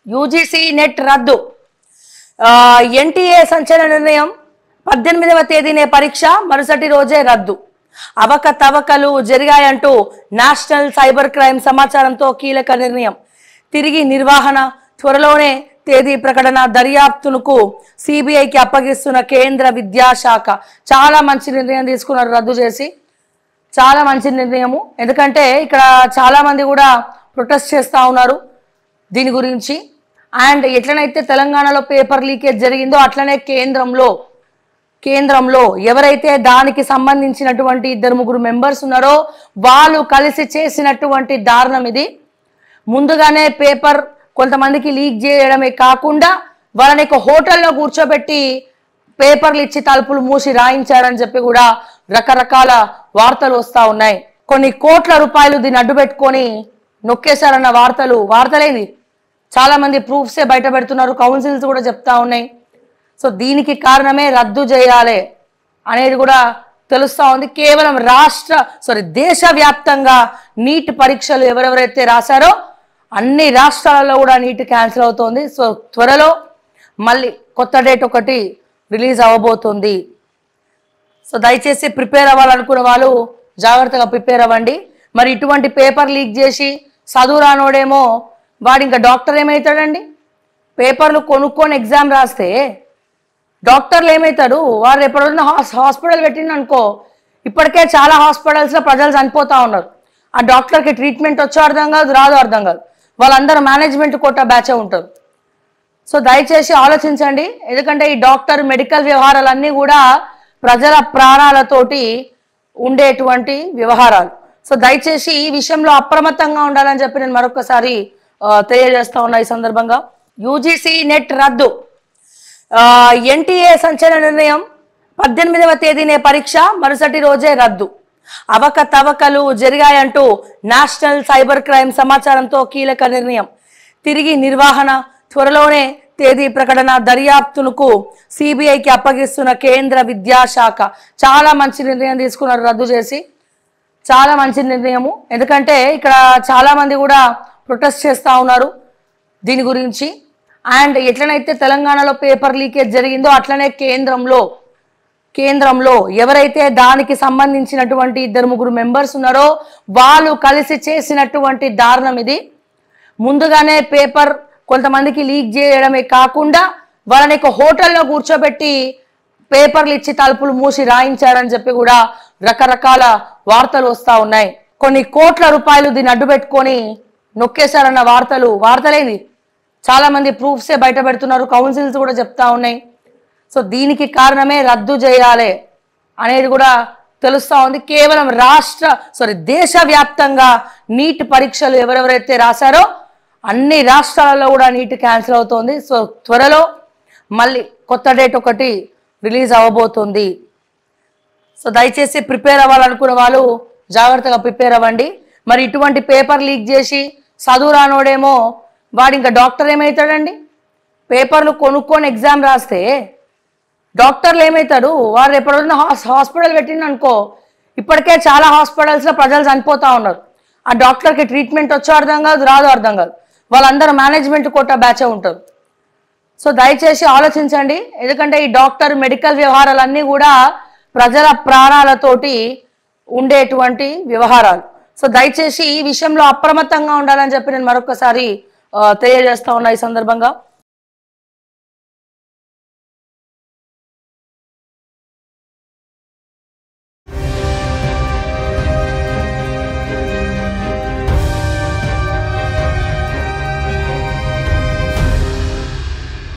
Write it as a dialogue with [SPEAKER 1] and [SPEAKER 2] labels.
[SPEAKER 1] UGC net రద్దు. NTA సంచలన నిర్ణయం. 18వ తేదీనే పరీక్ష, మరుసటి రోజే రద్దు. అవకతవకలు జరిగాయంటూ నేషనల్ సైబర్ క్రైమ్ సమాచారంతో కీలక నిర్ణయం. తిరిగి నిర్వహణ, త్వరలోనే తేదీ ప్రకటన, దర్యాప్తునకు సిబిఐకి అప్పగిస్తున్న కేంద్ర విద్యాశాఖ. చాలా మంచి నిర్ణయం తీసుకున్నారు రద్దు చేసి. చాలా మంచి నిర్ణయము. ఎందుకంటే ఇక్కడ చాలా మంది కూడా ప్రొటెస్ట్ చేస్తూ ఉన్నారు దీని గురించి. అండ్ ఎట్లనైతే తెలంగాణలో పేపర్ లీకేజ్ జరిగిందో అట్లనే కేంద్రంలో ఎవరైతే దానికి సంబంధించినటువంటి 2-3 మెంబర్స్ ఉన్నారో వాళ్ళు కలిసి చేసినటువంటి దారుణం ఇది. ముందుగానే పేపర్ కొంతమందికి లీక్ చేయడమే కాకుండా వాళ్ళని ఒక హోటల్లో కూర్చోబెట్టి పేపర్లు ఇచ్చి తలుపులు మూసి రాయించారని చెప్పి కూడా రకరకాల వార్తలు వస్తూ ఉన్నాయి. కొన్ని కోట్ల రూపాయలు దీన్ని అడ్డు పెట్టుకొని నొక్కేశారన్న వార్తలేని చాలా మంది ప్రూఫ్సే బయట పెడుతున్నారు. కౌన్సిల్స్ కూడా చెప్తా ఉన్నాయి. సో దీనికి కారణమే రద్దు చేయాలి అనేది కూడా తెలుస్తూ ఉంది. కేవలం దేశవ్యాప్తంగా నీట్ పరీక్షలు ఎవరెవరైతే రాశారో అన్ని రాష్ట్రాలలో కూడా నీట్ క్యాన్సిల్ అవుతోంది. సో త్వరలో మళ్ళీ కొత్త డేట్ ఒకటి రిలీజ్ అవ్వబోతుంది. సో దయచేసి ప్రిపేర్ అవ్వాలనుకున్న వాళ్ళు జాగ్రత్తగా ప్రిపేర్ అవ్వండి. మరి ఇటువంటి పేపర్ లీక్ చేసి చదువు రానోడేమో వాడు ఇంకా డాక్టర్ ఏమవుతాడండి? పేపర్లు కొనుక్కొని ఎగ్జామ్ రాస్తే డాక్టర్లు ఏమవుతాడు? వారు ఎప్పుడైనా హాస్పిటల్ పెట్టిండు అనుకో, ఇప్పటికే చాలా హాస్పిటల్స్లో ప్రజలు చనిపోతూ ఉన్నారు. ఆ డాక్టర్కి ట్రీట్మెంట్ వచ్చో అర్థం కాదు, రాదో అర్థం కాదు. వాళ్ళందరూ మేనేజ్మెంట్ కోటా బ్యాచే ఉంటారు. సో దయచేసి ఆలోచించండి. ఎందుకంటే ఈ మెడికల్ వ్యవహారాలన్నీ కూడా ప్రజల ప్రాణాలతోటి ఉండేటువంటి వ్యవహారాలు. సో దయచేసి ఈ విషయంలో అప్రమత్తంగా ఉండాలని చెప్పి నేను మరొకసారి తెలియజేస్తా ఉన్నా. ఈ సందర్భంగా యూజీసీ నెట్ రద్దు. ఎన్టీఏ సంచలన నిర్ణయం. 18వ తేదీనే పరీక్ష, మరుసటి రోజే రద్దు. అవకతవకలు జరిగాయంటూ నేషనల్ సైబర్ క్రైమ్ సమాచారంతో కీలక నిర్ణయం. తిరిగి నిర్వహణ, త్వరలోనే తేదీ ప్రకటన, దర్యాప్తునకు సిబిఐకి అప్పగిస్తున్న కేంద్ర విద్యాశాఖ. చాలా మంచి నిర్ణయం తీసుకున్నారు రద్దు చేసి. చాలా మంచి నిర్ణయము. ఎందుకంటే ఇక్కడ చాలా మంది కూడా ప్రొటెస్ట్ చేస్తూ ఉన్నారు దీని గురించి. అండ్ ఎట్లనైతే తెలంగాణలో పేపర్ లీకేజ్ జరిగిందో అట్లనే కేంద్రంలో ఎవరైతే దానికి సంబంధించినటువంటి 2-3 మెంబర్స్ ఉన్నారో వాళ్ళు కలిసి చేసినటువంటి దారుణం ఇది. ముందుగానే పేపర్ కొంతమందికి లీక్ చేయడమే కాకుండా వాళ్ళని ఒక హోటల్లో కూర్చోబెట్టి పేపర్లు ఇచ్చి తలుపులు మూసి రాయించారని చెప్పి కూడా రకరకాల వార్తలు వస్తూ ఉన్నాయి. కొన్ని కోట్ల రూపాయలు దీన్ని అడ్డు పెట్టుకొని నొక్కేశారన్న వార్తలేని చాలా మంది ప్రూఫ్సే బయట పెడుతున్నారు. కౌన్సిల్స్ కూడా చెప్తా ఉన్నాయి. సో దీనికి కారణమే రద్దు చేయాలి అనేది కూడా తెలుస్తూ ఉంది. కేవలం దేశవ్యాప్తంగా నీట్ పరీక్షలు ఎవరెవరైతే రాశారో అన్ని రాష్ట్రాలలో కూడా నీట్ క్యాన్సిల్ అవుతోంది. సో త్వరలో మళ్ళీ కొత్త డేట్ ఒకటి రిలీజ్ అవ్వబోతుంది. సో దయచేసి ప్రిపేర్ అవ్వాలనుకున్న వాళ్ళు జాగ్రత్తగా ప్రిపేర్ అవ్వండి. మరి ఇటువంటి పేపర్ లీక్ చేసి చదువు రానోడేమో వాడు ఇంకా డాక్టర్ ఏమవుతాడండి? పేపర్లు కొనుక్కొని ఎగ్జామ్ రాస్తే డాక్టర్లు ఏమవుతాడు? వారు ఎప్పుడైనా హాస్పిటల్ పెట్టిండు అనుకో, ఇప్పటికే చాలా హాస్పిటల్స్లో ప్రజలు చనిపోతూ ఉన్నారు. ఆ డాక్టర్కి ట్రీట్మెంట్ వచ్చో అర్థం కాదు, రాదో అర్థం కాదు. వాళ్ళందరూ మేనేజ్మెంట్ కోటా బ్యాచే ఉంటారు. సో దయచేసి ఆలోచించండి. ఎందుకంటే ఈ మెడికల్ వ్యవహారాలన్నీ కూడా ప్రజల ప్రాణాలతోటి ఉండేటువంటి వ్యవహారాలు. సో దయచేసి ఈ విషయంలో అప్రమత్తంగా ఉండాలని చెప్పి నేను మరొకసారి తెలియజేస్తా ఉన్నా ఈ సందర్భంగా.